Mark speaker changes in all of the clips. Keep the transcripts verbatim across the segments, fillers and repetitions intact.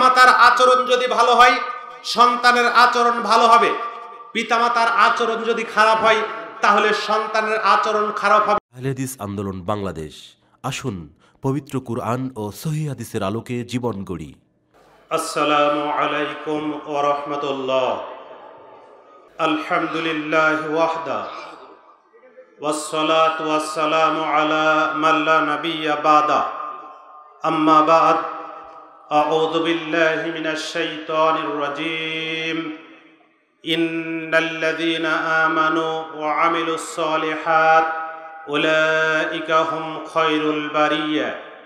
Speaker 1: পিতামাতার আচরণ যদি ভালো হয় সন্তানের আচরণ ভালো হবে, পিতামাতার আচরণ যদি খারাপ হয় তাহলে সন্তানের আচরণ খারাপ হবে।
Speaker 2: আহলে হাদিস আন্দোলন বাংলাদেশ, আসুন পবিত্র কুরআন ও সহিহ হাদিসের আলোকে জীবন গড়ি।
Speaker 1: আসসালামু আলাইকুম ওয়া রাহমাতুল্লাহ। আলহামদুলিল্লাহ ওয়াহদা ওয়াসসালাতু ওয়াসসালামু আলা মান লা নাবিয়্যা বাদা, আম্মা বা'দ। আউযু বিল্লাহি মিনাশ শাইতানির রাজীম। ইন্নাল্লাযীনা আমানু ওয়া আমিলুস সালিহাত উলাইকা হুম খায়রুল বারিয়া।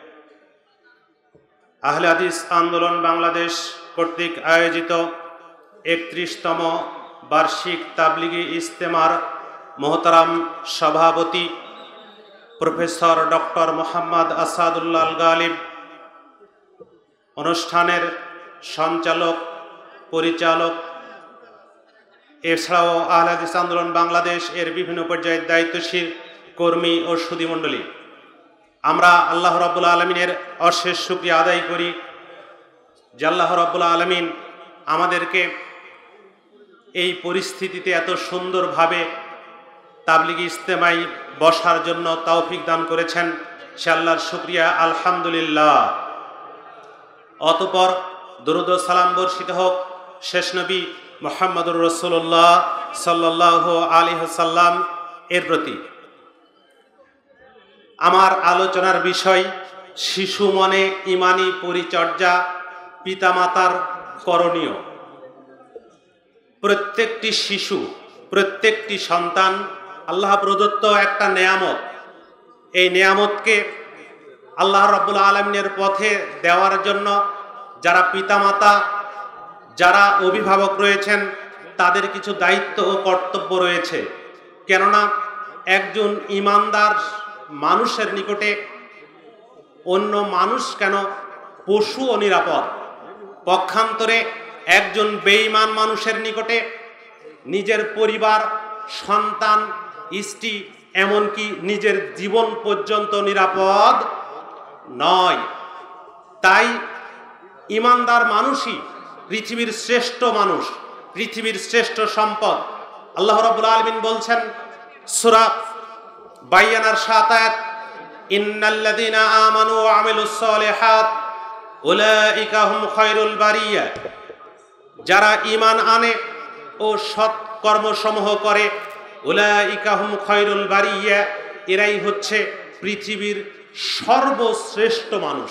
Speaker 1: আহলে হাদিস আন্দোলন বাংলাদেশ কর্তৃক আয়োজিত একত্রিশতম বার্ষিক তাবলিগি ইজতেমার মোহতারাম সভাপতি প্রফেসর ডক্টর মোহাম্মদ আসাদুল্লাহ আল গালিব, অনুষ্ঠানের সঞ্চালক পরিচালক, এছাড়াও আহলে হাদিস আন্দোলন বাংলাদেশ এর বিভিন্ন পর্যায়ের দায়িত্বশীল কর্মী ও সুধীমণ্ডলী, আমরা আল্লাহ রাব্বুল আলামিনের অশেষ শুকরিয়া আদায় করি যে আল্লাহ রাব্বুল আলামিন আমাদেরকে এই পরিস্থিতিতে এত সুন্দরভাবে তাবলিগি ইজতেমায় বসার জন্য তৌফিক দান করেছেন। সে আল্লাহর শুকরিয়া, আলহামদুলিল্লাহ। অতঃপর দরুদ ও সালাম বর্ষিত হোক শেষ নবী মুহাম্মদুর রাসূলুল্লাহ সাল্লাল্লাহু আলাইহি ওয়াসাল্লাম এর প্রতি। আমার আলোচনার বিষয় শিশু মনে ঈমানি পরিচর্যা, পিতামাতার করণীয়। প্রত্যেকটি শিশু, প্রত্যেকটি সন্তান আল্লাহ প্রদত্ত একটা নেয়ামত। এই নেয়ামতকে আল্লাহ রাব্বুল আলামিনের পথে দেওয়ার জন্য যারা পিতামাতা, যারা অভিভাবক রয়েছেন তাদের কিছু দায়িত্ব ও কর্তব্য রয়েছে। কেননা একজন ঈমানদার মানুষের নিকটে অন্য মানুষ কেন, পশুও নিরাপদ। পক্ষান্তরে একজন বেঈমান মানুষের নিকটে নিজের পরিবার, সন্তান, স্ত্রী, এমনকি নিজের জীবন পর্যন্ত নিরাপদ নয়। তাই ঈমানদার মানুষই পৃথিবীর শ্রেষ্ঠ মানুষ, পৃথিবীর শ্রেষ্ঠ সম্পদ। আল্লাহ রাব্বুল আলামিন বলছেন সূরা বাইয়ানার সাত আয়াত, ইন্নাল্লাযীনা আমানু ওয়া আমিলুস সালিহাত উলাইকা হুম খায়রুল বারিয়া। যারা ঈমান আনে ও সৎ কর্মসমূহ করে, উলাইকা হুম খায়রুল বারিয়া, এরাই হচ্ছে পৃথিবীর সর্বশ্রেষ্ঠ মানুষ।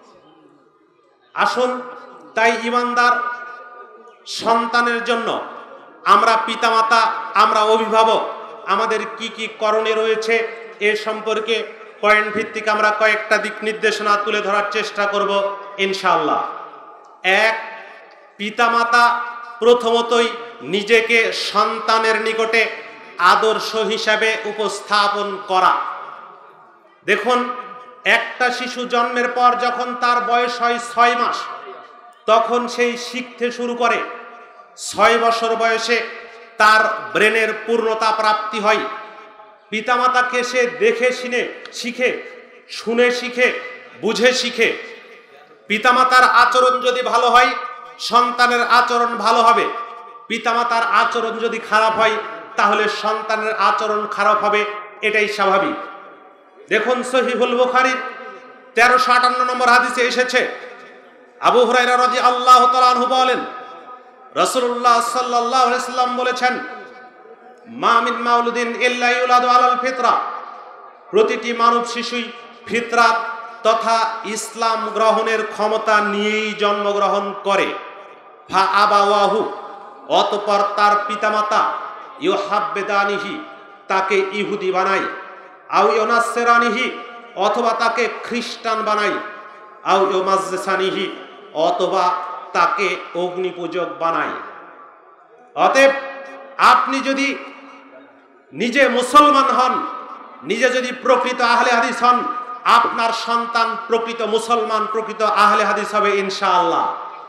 Speaker 1: আসুন তাই ঈমানদার সন্তানের জন্য আমরা পিতামাতা, আমরা অভিভাবক, আমাদের কি কি করণীয় রয়েছে এ সম্পর্কে পয়েন্ট ভিত্তিক আমরা কয়েকটা দিক নির্দেশনা তুলে ধরার চেষ্টা করব ইনশাআল্লাহ। এক, পিতামাতা প্রথমতই নিজেকে সন্তানের নিকটে আদর্শ হিসাবে উপস্থাপন করা। দেখুন, একটা শিশু জন্মের পর যখন তার বয়স হয় ছয় মাস, তখন সেই শিখতে শুরু করে। ছয় বছর বয়সে তার ব্রেনের পূর্ণতা প্রাপ্তি হয়। পিতামাতাকে সে দেখে শুনে শিখে, শুনে শিখে, বুঝে শিখে। পিতামাতার আচরণ যদি ভালো হয় সন্তানের আচরণ ভালো হবে, পিতামাতার আচরণ যদি খারাপ হয় তাহলে সন্তানের আচরণ খারাপ হবে, এটাই স্বাভাবিক। দেখুন, সহিহুল বুখারীর তেরোশো আটান্ন নম্বর হাদিসে এসেছে, আবু হুরায়রা রাদিয়াল্লাহু তাআলা আনহু বলেন, রাসূলুল্লাহ সাল্লাল্লাহু আলাইহি ওয়াসাল্লাম বলেছেন, মা মিন মাউলুদিন ইল্লা ইউলাদু আলাল ফিতরা। প্রতিটি মানব শিশুই ফিতরাত তথা ইসলাম গ্রহণের ক্ষমতা নিয়েই জন্মগ্রহণ করে। ফা আবাওয়াহু, অতঃপর তার পিতামাতা, ইউহাব্বিদানিহি, তাকে ইহুদি বানায়, আও ইউনাসসিরানিহি, অথবা তাকে খ্রিস্টান বানায়, আও ইউমাজ্জিসানিহি, অথবা তাকে অগ্নিপূজক বানায়। অতএব আপনি যদি নিজে মুসলমান হন, নিজে যদি প্রকৃত আহলে হাদিস হন, আপনার সন্তান প্রকৃত মুসলমান, প্রকৃত আহলে হাদিস হবে ইনশাআল্লাহ।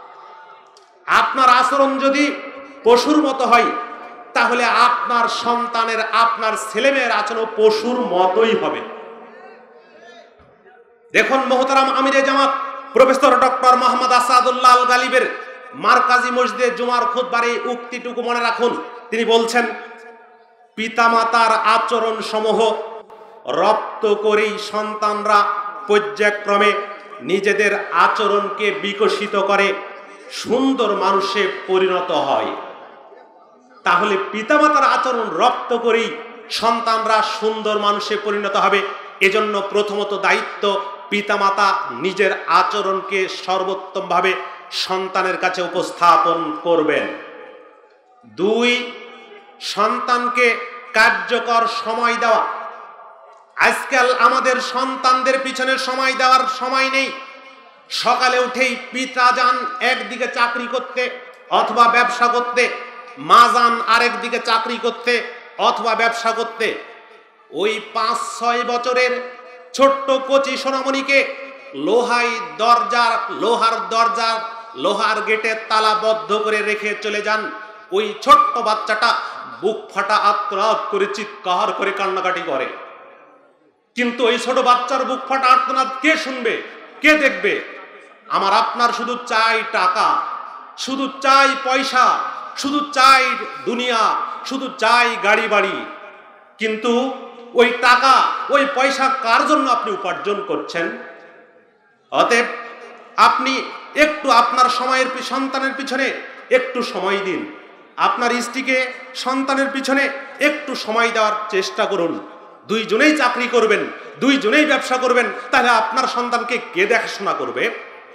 Speaker 1: আপনার আচরণ যদি পশুর মতো হয় তাহলে আপনার সন্তানের, আপনার ছেলেমেয়ের আচরণ পশুর মতোই হবে। দেখুন, মোহতারাম আমিরে জামাত প্রফেসর ডক্টর মোহাম্মদ আসাদুল্লাহ আল গালিবের মারকাজি মসজিদে জুমার খুতবার এই উক্তিটুকু মনে রাখুন। তিনি বলছেন, পিতামাতার আচরণ সমূহ রপ্ত করেই সন্তানরা পর্যায়ক্রমে নিজেদের আচরণকে বিকশিত করে সুন্দর মানুষে পরিণত হয়। তাহলে পিতামাতার আচরণ রপ্ত করেই সন্তানরা সুন্দর মানুষে পরিণত হবে। এজন্য প্রথমত দায়িত্ব, পিতামাতা নিজের আচরণকে সর্বোত্তমভাবে সন্তানের কাছে উপস্থাপন করবেন। দুই, সন্তানকে কার্যকর সময় দেওয়া। আজকাল আমাদের সন্তানদের পিছনে সময় দেওয়ার সময় নেই। সকালে উঠেই পিতা যান একদিকে চাকরি করতে অথবা ব্যবসা করতে, মা যান আরেক দিকে চাকরি করতে অথবা ব্যবসা করতে। ওই পাঁচ ছয় বছরের ছোট্ট কচি সোনামণিকে লোহাই দরজার লোহার দরজার লোহার গেটে তালাবদ্ধ করে রেখে চলে যান। ওই ছোট্ট বাচ্চাটা বুক ফাটা আর্তনাদ করে চিৎকার করে কান্নাকাটি করে। কিন্তু ওই ছোট বাচ্চার বুক ফাটা আর্তনাদ কে শুনবে, কে দেখবে? আমার আপনার শুধু চাই টাকা, শুধু চাই পয়সা, শুধু চাই দুনিয়া, শুধু চাই গাড়ি বাড়ি। কিন্তু ওই টাকা ওই পয়সা কার জন্য আপনি উপার্জন করছেন? অতএব আপনি একটু আপনার সময়ের সন্তানের পিছনে একটু সময় দিন। আপনার স্ত্রীকে সন্তানের পিছনে একটু সময় দেওয়ার চেষ্টা করুন। দুইজনেই চাকরি করবেন, দুইজনেই ব্যবসা করবেন, তাহলে আপনার সন্তানকে কে দেখাশোনা করবে?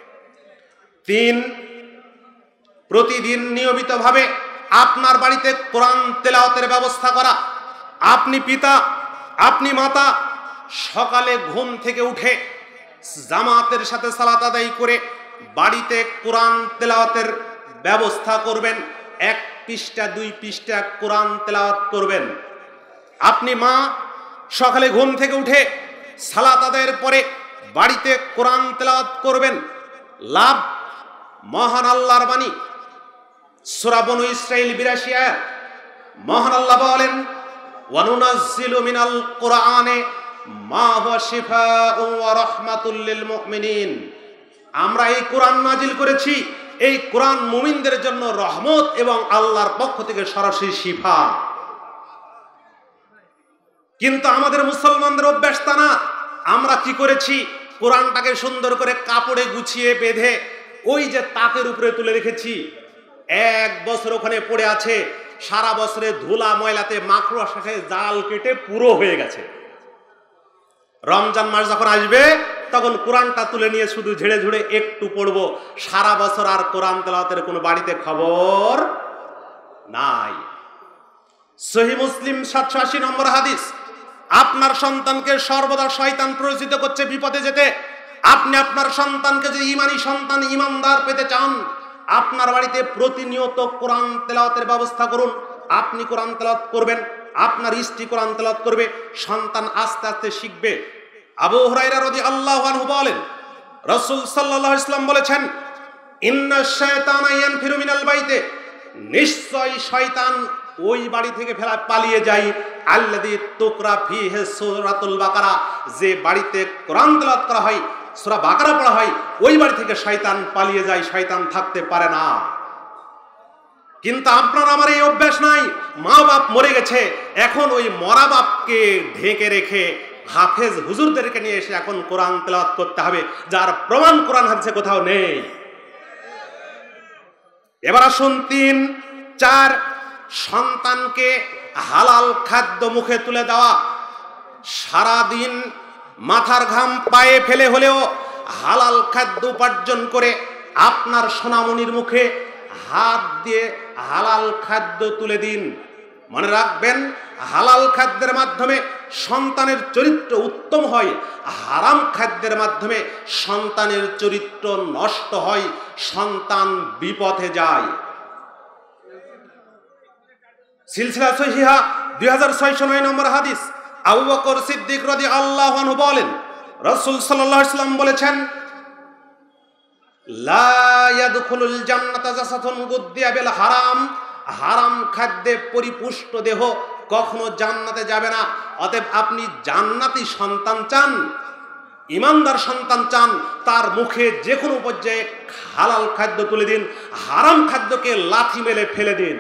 Speaker 1: তিন, প্রতিদিন নিয়মিতভাবে আপনার বাড়িতে কোরআন তেলাওয়াতের ব্যবস্থা করা। আপনি পিতা, আপনি মাতা সকালে ঘুম থেকে উঠে জামাতের সাথে সালাত আদায় করে বাড়িতে কোরআন তেলাওয়াতের ব্যবস্থা করবেন। এক পৃষ্ঠা দুই পৃষ্ঠা কোরআন তেলাওয়াত করবেন। আপনি মা সকালে ঘুম থেকে উঠে সালাত আদায়ের পরে বাড়িতে কোরআন তেলাওয়াত করবেন। লাভ, মহান আল্লাহর বাণী সূরা বনু ইসরাঈল বিরাশি আয়াত। মহান আল্লাহ বলেন, ওয়ানুনাজ্জিলু মিনাল কুরআনে মা হুয়া শিফাউন ওয়া রাহমাতুল লিল মুমিনিন। আমরা এই কোরআন নাজিল করেছি, এই কোরআন মুমিনদের জন্য রহমত এবং আল্লাহর পক্ষ থেকে সরাসরি শিফা। কিন্তু আমাদের মুসলমানদের অভ্যাস তা না। আমরা কি করেছি, কোরআনটাকে সুন্দর করে কাপড়ে গুছিয়ে বেঁধে ওই যে তাকের উপরে তুলে রেখেছি। এক বছর ওখানে পড়ে আছে, সারা বছরে ধুলা ময়লাতে মাকড় শাখে জাল কেটে পুরো হয়ে গেছে। রমজান মাস যখন আসবে তখন কোরআনটা তুলে নিয়ে শুধু ঝেড়ে ঝুড়ে একটু পড়বো। সারা বছর আর কোরআন তেলাওয়াতের কোনো বাড়িতে খবর নাই। সহিহ মুসলিম সাতশো আশি নম্বর হাদিস। আপনার সন্তানকে সর্বদা শয়তান প্ররোচিত করছে বিপদে যেতে। আপনি আপনার সন্তানকে যদি ইমানি সন্তান, ইমানদার পেতে চান, আপনার বাড়িতে প্রতিনিয়ত কোরআন তেলাওয়াতের ব্যবস্থা করুন। আপনি কোরআন তেলাওয়াত করবেন, আপনার স্ত্রী কোরআন তেলাওয়াত করবে, সন্তান আস্তে আস্তে শিখবে। আবু হুরায়রা রাদিয়াল্লাহু আনহু বলেন, রাসূল সাল্লাল্লাহু আলাইহি ওয়াসাল্লাম বলেছেন, ইন্নাশ শায়তানা ইয়ানফিরু মিনাল বাইতে, নিশ্চয় শয়তান ওই বাড়ি থেকে ফেরা পালিয়ে যায়, আল্লাযী তুকরা ফীহি সূরাতুল বাকারা, যে বাড়িতে কোরআন তেলাওয়াত করা হয়, সূরা বাকারা পড়া হয়, ওই বাড়ি থেকে শয়তান পালিয়ে যায়, শয়তান থাকতে পারে না। কিন্তু আপনার আমার এই অভ্যাস নাই। মা বাপ মরে গেছে, এখন ওই মরা বাপকে ঢেকে রেখে হাফেজ হুজুরদেরকে নিয়ে এসে এখন কোরআন তেলাওয়াত করতে হবে, যার প্রমাণ কোরআন হাদিসে কোথাও নেই। এবার আসুন তিন চার, সন্তানকে হালাল খাদ্য মুখে তুলে দেওয়া। সারাদিন মাথার ঘাম পায়ে ফেলে হলেও হালাল খাদ্য উপার্জন করে আপনার সোনামণির মুখে হাত দিয়ে হালাল খাদ্য তুলে দিন। মনে রাখবেন, হালাল খাদ্যের মাধ্যমে সন্তানের চরিত্র উত্তম হয়, হারাম খাদ্যের মাধ্যমে সন্তানের চরিত্র নষ্ট হয়, সন্তান বিপথে যায়। সিলসিলা সহিহা দুই হাজার ছয়শো নয় নম্বর হাদিস। আবু বকর সিদ্দিক রাদিয়াল্লাহু আনহু বলেন, রাসূল সাল্লাল্লাহু আলাইহি ওয়াসাল্লাম বলেছেন, লা ইয়াদখুলুল জান্নাতা জাসাতুন গুদ্দিয়া বিল হারাম, হারাম খাদ্যে পরিপুষ্ট দেহ কখনো জান্নাতে যাবে না। অতএব আপনি জান্নাতি সন্তান চান, ইমানদার সন্তান চান তার মুখে যে কোনো পর্যায়ে হালাল খাদ্য তুলে দিন, হারাম খাদ্যকে লাথি মেলে ফেলে দিন।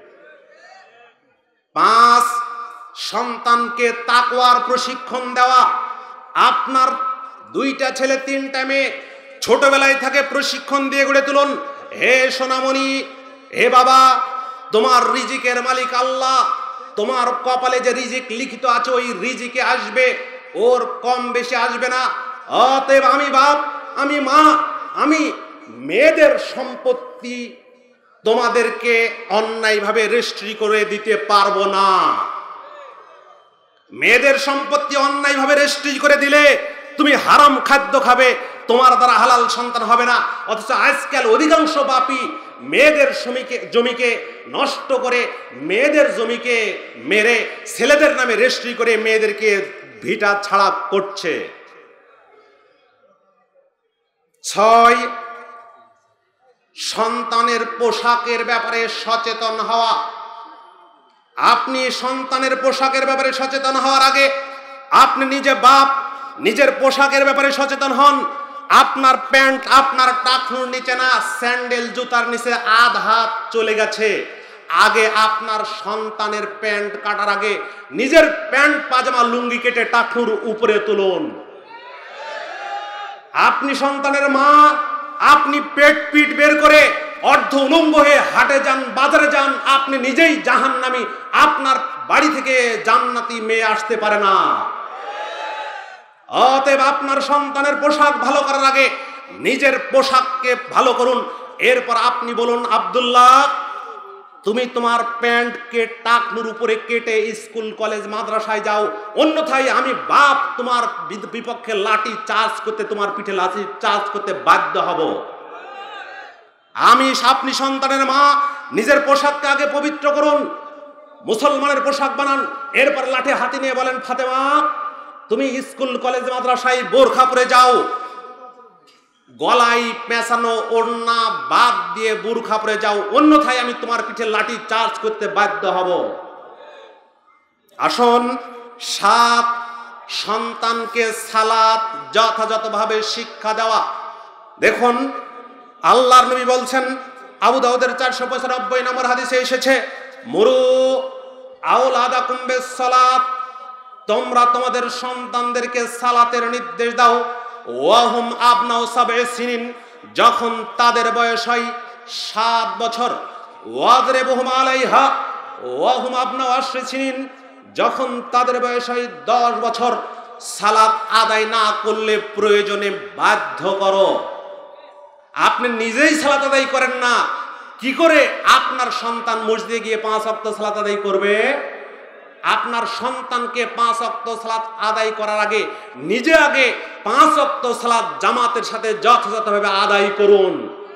Speaker 1: পাঁচ, সন্তানকে তাকওয়ার প্রশিক্ষণ দেওয়া। আপনার দুইটা ছেলে তিনটা মেয়ে ছোটবেলায় থাকে প্রশিক্ষণ দিয়ে গড়ে তুলুন। হে সোনামণি, হে বাবা, তোমার রিজিকের মালিক আল্লাহ, তোমার কপালে যে রিজিক লিখিত আছে ওই রিজিকে আসবে, ওর কম বেশি আসবে না। অতএব আমি বাপ, আমি মা, আমি মেয়েদের সম্পত্তি তোমাদেরকে অন্যায়ভাবে রেস্ট্রি করে দিতে পারবো না। মেয়েদের সম্পত্তি অন্যায়ভাবে রেস্ট্রি করে দিলে তুমি হারাম খাদ্য খাবে, তোমার দ্বারা হালাল সন্তান হবে না। অথচ আজকাল অধিকাংশ বাপি মেয়েদের জমিকে জমিকে নষ্ট করে, মেয়েদের জমিকে মেরে ছেলেদের নামে রেস্ট্রি করে মেয়েদেরকে ভিটা ছাড়া করছে। ছয়, সন্তানের পোশাকের ব্যাপারে সচেতন হওয়া। আপনি সন্তানের পোশাকের ব্যাপারে সচেতন হওয়ার আগে আপনি নিজে বাপ, নিজের পোশাকের ব্যাপারে সচেতন হন। আপনার প্যান্ট আপনার টাকনুর নিচে না, স্যান্ডেল জুতার নিচে আধ হাত চলে গেছে। আগে আপনার সন্তানের প্যান্ট কাটার আগে নিজের প্যান্ট পাজামা লুঙ্গি কেটে টাকনুর উপরে তুলুন। আপনি সন্তানের মা, আপনি পেট পিট বের করে অর্ধ উলঙ্গ হয়ে হাটে যান, বাজারে যান, আপনি নিজেই জাহান্নামী। আপনার বাড়ি থেকে জান্নাতি মেয়ে আসতে পারে না। অতএব আপনার সন্তানের পোশাক ভালো করার আগে নিজের পোশাককে ভালো করুন। এরপর আপনি বলুন, আব্দুল্লাহ, তুমি তোমার প্যান্টকে টাকনুর উপরে কেটে স্কুল কলেজ মাদ্রাসায় যাও, অন্যথায় আমি বাপ তোমার বিপক্ষে লাঠি চার্জ করতে, তোমার পিঠে লাঠি চার্জ করতে বাধ্য হব। আমি আপনি সন্তানের মা, নিজের পোশাককে আগে পবিত্র করুন, মুসলমানের পোশাক বানান। এরপর লাঠি হাতে নিয়ে বলেন, ফাতেমা, তুমি স্কুল কলেজ মাদ্রাসায় বোরখা পরে যাও, গলায় পেঁচানো ওড়না বাদ দিয়ে বোরখা পরে যাও, অন্যথায় আমি তোমার পিঠে লাঠি চার্জ করতে বাধ্য হব। আসুন, সাত, সন্তানকে সালাত যথাযথভাবে শিক্ষা দেওয়া। দেখুন, আল্লাহর নবী বলছেন, আবু দাউদের চারশো পঁচানব্বই নম্বর হাদিসে এসেছে, মুরু আওলাদাকুম বিসসালাত, তোমরা তোমাদের সন্তানদেরকে সালাতের নির্দেশ দাও। ওয়াহুম আবনাউ সাবঈ সিনিন, যখন তাদের বয়স হয় সাত বছর। ওয়াদরিবুহুম আলাইহা ওয়াহুম আবনাউ আশরি সিনিন, যখন তাদের বয়স হয় দশ বছর। সালাত আদায় না করলে প্রয়োজনে বাধ্য করো। আপনি নিজেই সালাত আদায় করেন না, কি করে আপনার সন্তান মসজিদে গিয়ে পাঁচ ওয়াক্ত সালাত আদায় করবে? আপনার সন্তানকে পাঁচ ওয়াক্ত সালাত আদায় করার আগে নিজে আগে পাঁচ ওয়াক্ত সালাত জামাতের সাথে যথাযথভাবে আদায় করুন।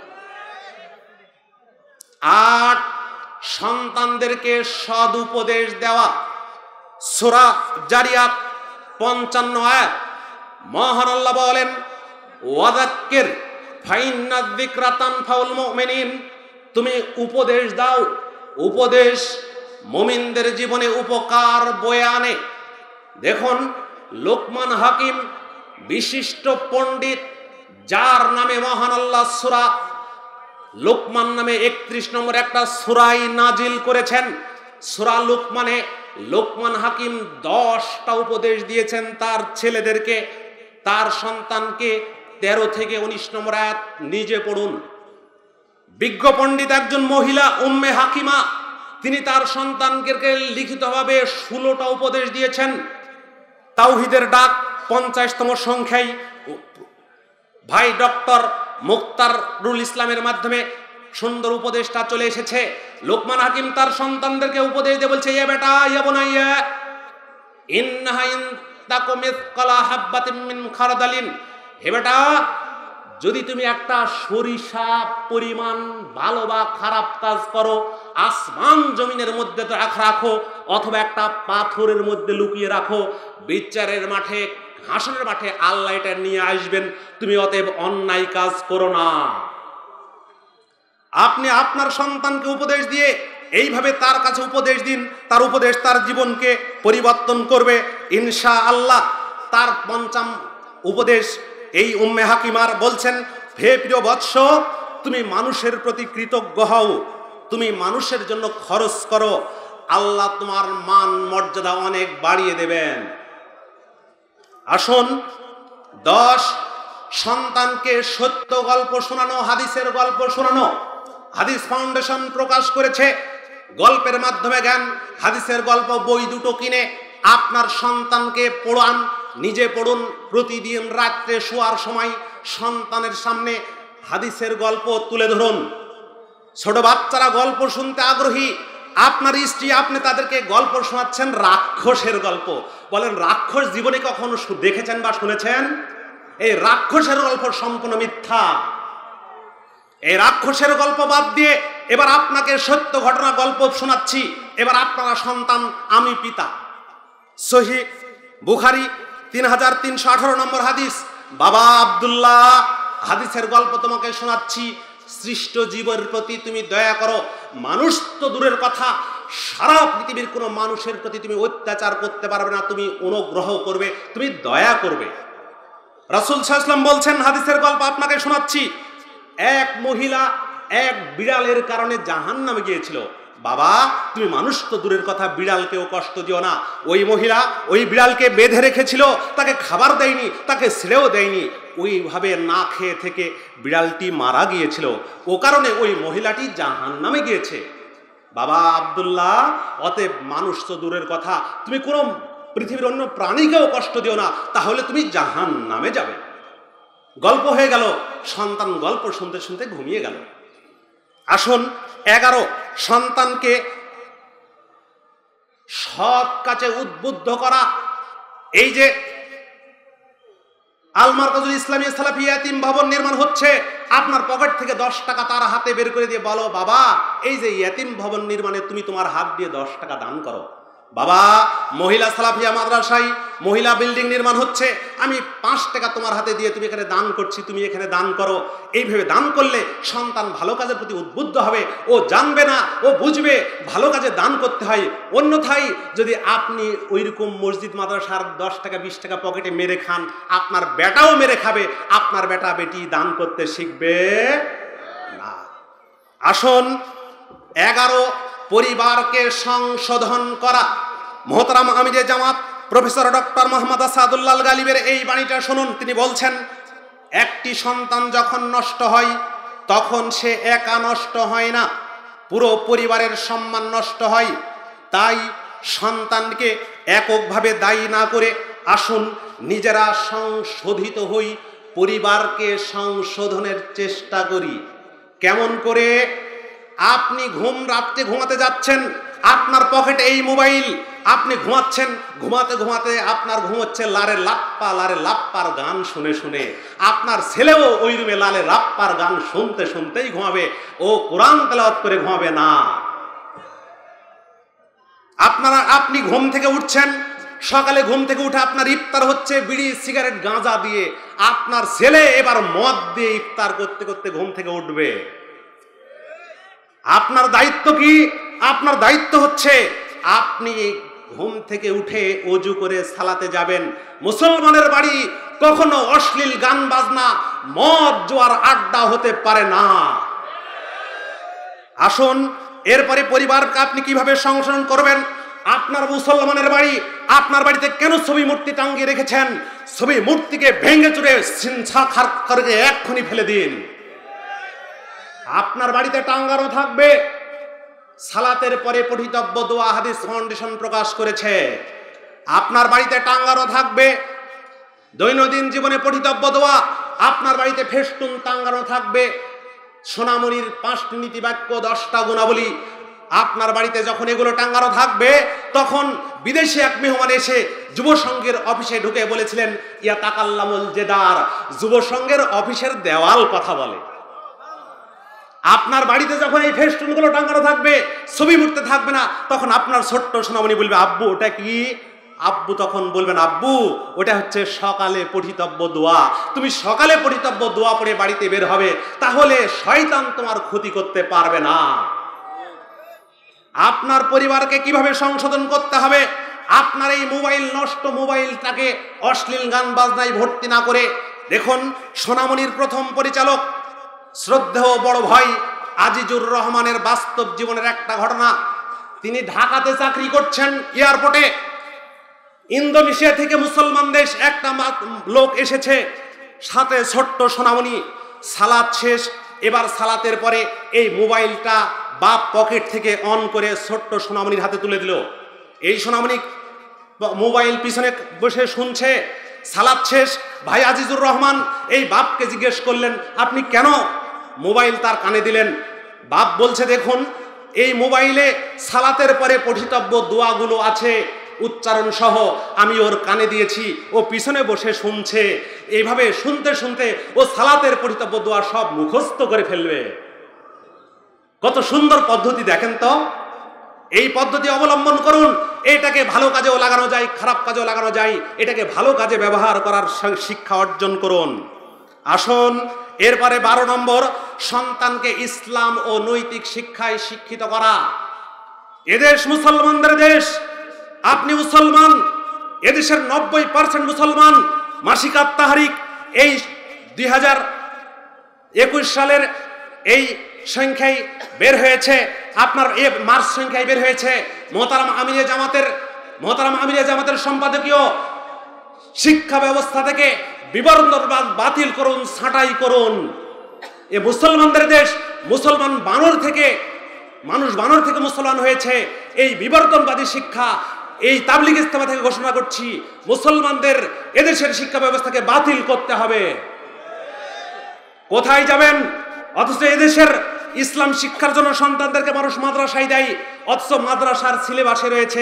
Speaker 1: আট, সন্তানদেরকে সদুপদেশ দেওয়া। সূরা জারিয়াত পঞ্চান্ন আয়াত, মহান আল্লাহ বলেন, ওয়াযাক্কির ফাইন্না যিকরা তানফাউল মুমিনিন, তুমি উপদেশ দাও, উপদেশ মুমিনদের জীবনে উপকার বয়ে আনে। দেখুন, লোকমান হাকিম বিশিষ্ট পণ্ডিত, যার নামে মহান আল্লাহ সূরা লোকমান নামে একত্রিশ নম্বর একটা সূরাই নাজিল করেছেন। সূরা লোকমানে লোকমান হাকিম দশটা উপদেশ দিয়েছেন তার ছেলেদেরকে, তার সন্তানকে। তেরো থেকে উনিশ নম্বর আয়াত নিজে পড়ুন। বিজ্ঞ পণ্ডিত একজন মহিলা উম্মে হাকিমা, তিনি তার সন্তানকে লিখিতভাবে ষোলোটা উপদেশ দিয়েছেন। তাওহীদের ডাক পঞ্চাশতম সংখ্যায় ভাই ডক্টর মুখতারুল ইসলামের মাধ্যমে সুন্দর উপদেশটা চলে এসেছে। লোকমান হাকিম তার সন্তানদেরকে উপদেশ দিয়ে বলছে, ইয়া বেটা, ইয়া বুনাইয়া, ইন্নাহা ইন তাকু মিসকালা হাববাতিন মিন খারদালিন, হে বেটা, যদি তুমি একটা সরিষা পরিমাণ ভালো বা খারাপ কাজ করো, আসমান জমিনের মধ্যে তো রাখো, অথবা একটা পাথরের মধ্যে লুকিয়ে রাখো, বিচারের মাঠে, হাসরের মাঠে আল্লাহ এটা নিয়ে আসবেন। তুমি অতএব অন্যায় কাজ করো না। আপনি আপনার সন্তানকে উপদেশ দিয়ে এইভাবে তার কাছে উপদেশ দিন, তার উপদেশ তার জীবনকে পরিবর্তন করবে ইনশাআল্লাহ। তার পঞ্চম উপদেশ এই উম্মে হাকিমার বলছেন, হে প্রিয় বৎস, তুমি মানুষের প্রতি কৃতজ্ঞ হও, তুমি মানুষের জন্য খরচ করো, আল্লাহ তোমার মান মর্যাদা অনেক বাড়িয়ে দেবেন। আসুন, দশ, সন্তানকে সত্য গল্প শোনানো, হাদিসের গল্প শোনানো। হাদিস ফাউন্ডেশন প্রকাশ করেছে গল্পের মাধ্যমে জ্ঞান। হাদিসের গল্প বই দুটো কিনে আপনার সন্তানকে পড়ান, নিজে পড়ুন। প্রতিদিন রাত্রে শোয়ার সময় সন্তানের সামনে হাদিসের গল্প তুলে ধরুন। ছোট বাচ্চারা গল্প শুনতে আগ্রহী, আপনার স্ত্রী আপনি তাদেরকে গল্প শোনাচ্ছেন রাক্ষসের গল্প। বলেন, রাক্ষস জীবনে কখনো দেখেছেন বা শুনেছেন? এই রাক্ষসের গল্প সম্পূর্ণ মিথ্যা। এই রাক্ষসের গল্প বাদ দিয়ে এবার আপনাকে সত্য ঘটনা গল্প শোনাচ্ছি। এবার আপনারা সন্তান, আমি পিতা। সহিহ বুখারী তিন হাজার তিনশো আঠারো নম্বর হাদিস। বাবা আব্দুল্লাহ, হাদিসের গল্প তোমাকে শোনাচ্ছি। সৃষ্ট জীবের প্রতি তুমি দয়া করো। মানুষ তো দূরের কথা, সারা পৃথিবীর কোনো মানুষের প্রতি তুমি অত্যাচার করতে পারবে না, তুমি অনুগ্রহ করবে, তুমি দয়া করবে। রাসূল সাল্লাল্লাহু আলাইহি ওয়াসাল্লাম বলছেন, হাদিসের গল্প আপনাকে শোনাচ্ছি। এক মহিলা এক বিড়ালের কারণে জাহান্নামে গিয়েছিল। বাবা, তুমি মানুষ তো দূরের কথা, বিড়ালকেও কষ্ট দিও না। ওই মহিলা ওই বিড়ালকে বেঁধে রেখেছিল, তাকে খাবার দেয়নি, তাকে ছেড়েও দেয়নি। ওইভাবে না খেয়ে থেকে বিড়ালটি মারা গিয়েছিল। ও কারণে ওই মহিলাটি জাহান্নামে গিয়েছে। বাবা আব্দুল্লাহ, অতএব মানুষ তো দূরের কথা, তুমি কোনো পৃথিবীর অন্য প্রাণীকেও কষ্ট দিও না, তাহলে তুমি জাহান্নামে যাবে। গল্প হয়ে গেল, সন্তান গল্প শুনতে শুনতে ঘুমিয়ে গেল। আসুন, এগারো, সন্তানকে সৎ কাজে উদ্বুদ্ধ করা। এই যে আল মারকাজুল ইসলামী সালাফি ইয়াতিম ভবন নির্মাণ হচ্ছে, আপনার পকেট থেকে দশ টাকা তার হাতে বের করে দিয়ে বলো, বাবা, এই যে ইয়াতিম ভবন নির্মাণে তুমি তোমার হাত দিয়ে দশ টাকা দান করো। বাবা, মহিলা সালাফিয়া মাদ্রাসায় মহিলা বিল্ডিং নির্মাণ হচ্ছে, আমি পাঁচ টাকা তোমার হাতে দিয়ে তুমি এখানে দান করছি, তুমি এখানে দান করো। এইভাবে দান করলে সন্তান ভালো কাজের প্রতি উদ্বুদ্ধ হবে, ও জানবে না, ও বুঝবে ভালো কাজে দান করতে হয়। অন্যথায় যদি আপনি ওইরকম মসজিদ মাদ্রাসার দশ টাকা বিশ টাকা পকেটে মেরে খান, আপনার বেটাও মেরে খাবে, আপনার বেটা বেটি দান করতে শিখবে না। আসুন, এগারো, পরিবারকে সংশোধন করা। মোহতারাম আমিরে জামাত প্রফেসর ডক্টর মোহাম্মদ আসাদুল্লাহ গালিবের এই বাণীটা শুনুন। তিনি বলছেন, একটি সন্তান যখন নষ্ট হয় তখন সে একা নষ্ট হয় না, পুরো পরিবারের সম্মান নষ্ট হয়। তাই সন্তানকে এককভাবে দায়ী না করে আসুন নিজেরা সংশোধিত হই, পরিবারকে সংশোধনের চেষ্টা করি। কেমন করে? আপনি ঘুম রাত্রে ঘুমাতে যাচ্ছেন, আপনার পকেটে এই মোবাইল, আপনি ঘুমাচ্ছেন, ঘুমাতে ঘুমাতে আপনার ঘুম হচ্ছে লারে লাপ্পা লারে লাপ্পার গান শুনে শুনে। আপনার ছেলেও ওই রুমে লালে লাপ্পার গান শুনতে শুনতেই ঘুমাবে, ও কোরআন তেলাওয়াত করে ঘুমাবে না। আপনারা আপনি ঘুম থেকে উঠছেন, সকালে ঘুম থেকে উঠে আপনার ইফতার হচ্ছে বিড়ি সিগারেট গাঁজা দিয়ে, আপনার ছেলে এবার মদ দিয়ে ইফতার করতে করতে ঘুম থেকে উঠবে। আপনার দায়িত্ব কি? আপনার দায়িত্ব হচ্ছে আপনি ঘুম থেকে উঠে ওযু করে সালাতে যাবেন। মুসলমানের বাড়ি কখনো অশ্লীল গান বাজনা, মদ জোয়ার আড্ডা হতে পারে না। আসুন, এরপরে পরিবারকে আপনি কিভাবে সংশোধন করবেন? আপনার মুসলমানের বাড়ি, আপনার বাড়িতে কেন ছবি মূর্তি টাঙ্গিয়ে রেখেছেন? ছবি মূর্তিকে ভেঙে চুরে ছারখার করে এক্ষুনি ফেলে দিন। আপনার বাড়িতে টাঙ্গানো থাকবে সালাতের পরে পঠিতব্য দোয়া, হাদিস ফাউন্ডেশন প্রকাশ করেছে। আপনার বাড়িতে টাঙ্গানো থাকবে দৈনন্দিন জীবনে পঠিতব্য দোয়া, আপনার বাড়িতে ফেস্টুন টাঙ্গানো থাকবে সোনামণির পাঁচটি নীতি বাক্য, দশটা গুণাবলী। আপনার বাড়িতে যখন এগুলো টাঙ্গানো থাকবে, তখন বিদেশি এক মেহমান এসে যুব সংঘের অফিসে ঢুকে বলেছিলেন, ইয়া তাকাল্লামুল জেদার, যুব সংঘের অফিসের দেওয়াল কথা বলে। আপনার বাড়িতে যখন এই ফেস্টুনগুলো টাঙ্গানো থাকবে, ছবি মূর্তি থাকবে না, তখন আপনার ছোট্ট সোনামণি বলবে, আব্বু ওটা কি? আব্বু তখন বলবেন, আব্বু ওটা হচ্ছে সকালে পঠিতব্য দোয়া। তুমি সকালে পঠিতব্য দোয়া পড়ে বাড়িতে বের হবে, তাহলে শয়তান তোমার ক্ষতি করতে পারবে না। আপনার পরিবারকে কিভাবে সংশোধন করতে হবে? আপনার এই মোবাইল নষ্ট মোবাইলটাকে অশ্লীল গান বাজনায় ভর্তি না করে দেখুন, সোনামণির প্রথম পরিচালক শ্রদ্ধেয় বড় ভাই আজিজুর রহমানের বাস্তব জীবনের একটা ঘটনা। তিনি ঢাকাতে চাকরি করছেন এয়ারপোর্টে। ইন্দোনেশিয়া থেকে মুসলমান দেশ একটা লোক এসেছে, সাথে ছোট্ট সোনামণি। সালাত শেষ, এবার সালাতের পরে এই মোবাইলটা বাপ পকেট থেকে অন করে ছোট্ট সোনামণির হাতে তুলে দিল। এই সোনামণি মোবাইল পিছনে বসে শুনছে। সালাত শেষ, ভাই আজিজুর রহমান এই বাপকে জিজ্ঞেস করলেন, আপনি কেন মোবাইল তার কানে দিলেন? বাপ বলছে, দেখুন এই মোবাইলে সালাতের পরে পঠিতব্য দোয়াগুলো আছে উচ্চারণ সহ, আমি ওর কানে দিয়েছি, ও পিছনে বসে শুনছে। এইভাবে শুনতে শুনতে ও সালাতের পঠিতব্য দোয়া সব মুখস্থ করে ফেলবে। কত সুন্দর পদ্ধতি দেখেন তো। এই পদ্ধতি অবলম্বন করুন। এটাকে ভালো কাজেও লাগানো যায়, খারাপ কাজেও লাগানো যায়। এটাকে ভালো কাজে ব্যবহার করার শিক্ষা অর্জন করুন। আসুন এরপরে বারো নম্বর, সন্তানকে ইসলাম ও নৈতিক শিক্ষায় শিক্ষিত করা। এদেশ মুসলমানদের দেশ। আপনি মুসলমান, এদেশের নব্বই পার্সেন্ট মুসলমান। মাসিক তাহারিক এই দুই হাজার একুশ সালের এই সংখ্যায় বের হয়েছে, আপনার এ মার্চ সংখ্যায় বের হয়েছে। মোহতারাম আমিরে জামাতের মোহতারাম আমিরে জামাতের সম্পাদকীয় শিক্ষা ব্যবস্থা থেকে বিবর্তনবাদ বাতিল করুন, ছাঁটাই করুন। এ মুসলমানদের দেশ। মুসলমান বানর থেকে মানুষ বানর থেকে মুসলমান হয়েছে। এই বিবর্তনবাদী শিক্ষা এই তাবলিগ ইজতেমা থেকে ঘোষণা করছি, মুসলমানদের এদেশের শিক্ষা ব্যবস্থাকে বাতিল করতে হবে। কোথায় যাবেন? অথচ এদেশের ইসলাম শিক্ষার জন্য সন্তানদেরকে মানুষ মাদ্রাসায় দেয়, অথচ মাদ্রাসার সিলেবাসে রয়েছে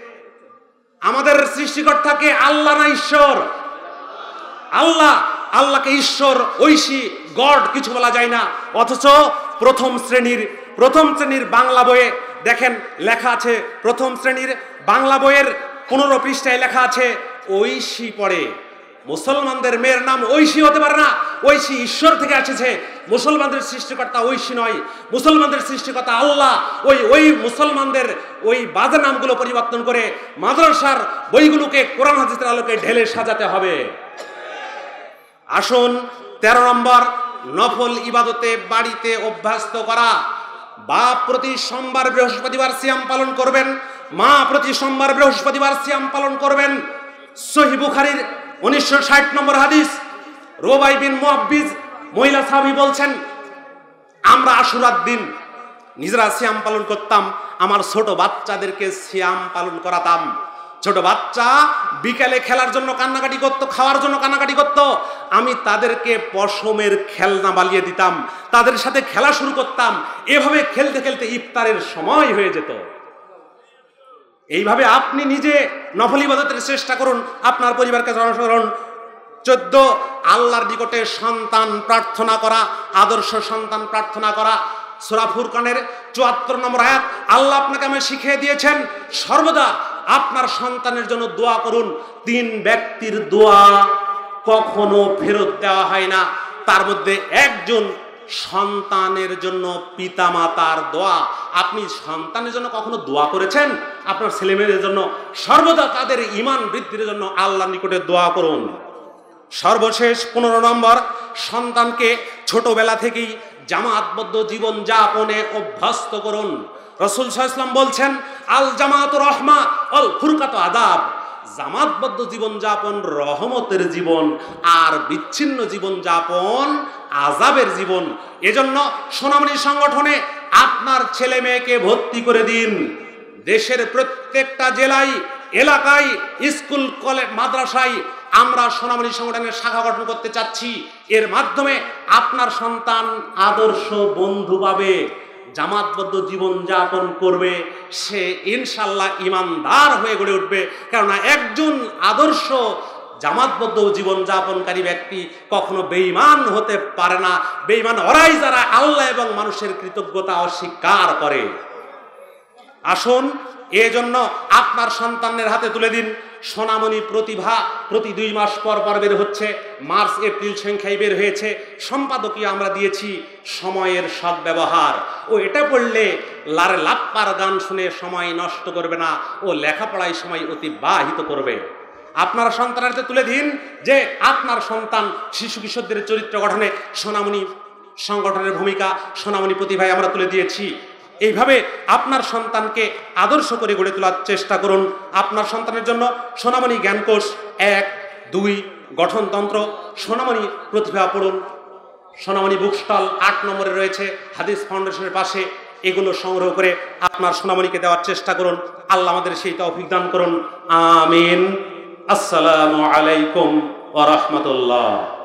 Speaker 1: আমাদের সৃষ্টিকর্তাকে আল্লাহ না ঈশ্বর? আল্লাহ। আল্লাহকে ঈশ্বর, ঐশী, গড কিছু বলা যায় না। অথচ প্রথম শ্রেণীর প্রথম শ্রেণীর বাংলা বইয়ে দেখেন লেখা আছে, প্রথম শ্রেণীর বাংলা বইয়ের পনেরো পৃষ্ঠায় লেখা আছে ঐশী পড়ে। মুসলমানদের মেয়ের নাম ঐশী হতে পারে না। ঐশী ঈশ্বর থেকে এসেছে। মুসলমানদের সৃষ্টিকর্তা ঐশী নয়, মুসলমানদের সৃষ্টিকর্তা আল্লাহ। ওই ওই মুসলমানদের ওই বাজে নামগুলো পরিবর্তন করে মাদ্রাসার বইগুলোকে কোরআন হাদিসের আলোকে ঢেলে সাজাতে হবে। আসুন তেরো নম্বর, নফল ইবাদতে বাড়িতে অভ্যস্ত করা। বাপ প্রতি সোমবার বৃহস্পতিবার সিয়াম পালন করবেন, মা প্রতি সোমবার বৃহস্পতিবার সিয়াম পালন করবেন। সহিহ বুখারীর উনিশশো ষাট নম্বর হাদিস, রোবাই বিন মুআব্বিজ মহিলা সাহাবী বলছেন, আমরা আশুরার দিন নিজেরা সিয়াম পালন করতাম, আমার ছোট বাচ্চাদেরকে সিয়াম পালন করাতাম। ছোট বাচ্চা বিকালে খেলার জন্য কান্নাকাটি করতো, খাওয়ার জন্য কান্নাকাটি করতো, আমি তাদেরকে পশমের খেলনা বানিয়ে দিতাম, তাদের সাথে খেলা শুরু করতাম। এভাবে খেলতে খেলতে ইফতারের সময় হয়ে যেত। এইভাবে আপনি নিজে নফল ইবাদতের চেষ্টা করুন, আপনার পরিবারকে অনুসরণ। চোদ্দ, আল্লাহর নিকটে সন্তান প্রার্থনা করা, আদর্শ সন্তান প্রার্থনা করা। সূরা ফুরকানের চুয়াত্তর নম্বর আয়াত, আল্লাহ আপনাকে আমি শিখিয়ে দিয়েছেন সর্বদা আপনার সন্তানের জন্য দোয়া করুন। তিন ব্যক্তির দোয়া কখনো ফেরত দেওয়া হয় না, তার মধ্যে একজন সন্তানের জন্য পিতামাতার দোয়া। আপনি সন্তানের জন্য কখনো দোয়া করেছেন? আপনার ছেলেমেয়েদের জন্য সর্বদা তাদের ঈমান বৃদ্ধির জন্য আল্লাহর নিকটে দোয়া করুন। সর্বশেষ পনেরো নম্বর, সন্তানকে ছোটবেলা থেকেই জামাতবদ্ধ জীবন যাপনে অভ্যস্ত করুন। রাসূল সাল্লাল্লাহু আলাইহি ওয়াসাল্লাম বলছেন, আল জামাতু রাহমা আল ফুরকাতু আযাব। জামাতবদ্ধ জীবন যাপন রহমতের জীবন, আর বিচ্ছিন্ন জীবন যাপন আযাবের জীবন। এজন্য সোনামণি সংগঠনে আপনার ছেলে মেয়েকে ভর্তি করে দিন। দেশের প্রত্যেকটা জেলায়, এলাকায়, স্কুল, কলেজ, মাদ্রাসায় আমরা সোনামণি সংগঠনের শাখা গঠন করতে চাচ্ছি। এর মাধ্যমে আপনার সন্তান আদর্শ বন্ধু পাবে, জামাতবদ্ধ জীবন যাপন করবে, সে ইনশাল্লাহ ইমানদার হয়ে গড়ে উঠবে। কেননা একজন আদর্শ জামাতবদ্ধ জীবন যাপনকারী ব্যক্তি কখনো বেঈমান হতে পারে না। বেঈমান ওরাই যারা আল্লাহ এবং মানুষের কৃতজ্ঞতা অস্বীকার করে। আসুন এজন্য আপনার সন্তানের হাতে তুলে দিন সোনামণি প্রতিভা। প্রতি দুই মাস পর পর বের হচ্ছে, মার্চ এপ্রিল সংখ্যায় বের হয়েছে। সম্পাদকীয় আমরা দিয়েছি সময়ের সদ্ব্যবহার। ও এটা পড়লে লারে লাপ্পার গান শুনে সময় নষ্ট করবে না, ও লেখাপড়ায় সময় অতিবাহিত করবে। আপনার সন্তানের হাতে তুলে দিন যে আপনার সন্তান শিশু কিশোরদের চরিত্র গঠনে সোনামণি সংগঠনের ভূমিকা, সোনামণি প্রতিভায় আমরা তুলে দিয়েছি। এইভাবে আপনার সন্তানকে আদর্শ করে গড়ে তোলার চেষ্টা করুন। আপনার সন্তানের জন্য সোনামণি জ্ঞানকোষ এক দুই গঠনতন্ত্র, সোনামণি প্রতিভা পড়ুন। সোনামণি বুক স্টল আট নম্বরে রয়েছে হাদিস ফাউন্ডেশনের পাশে। এগুলো সংগ্রহ করে আপনার সোনামণিকে দেওয়ার চেষ্টা করুন। আল্লাহ আমাদের সেই তৌফিক দান করুন, আমিন। আসসালামু আলাইকুম ওয়া রাহমাতুল্লাহ।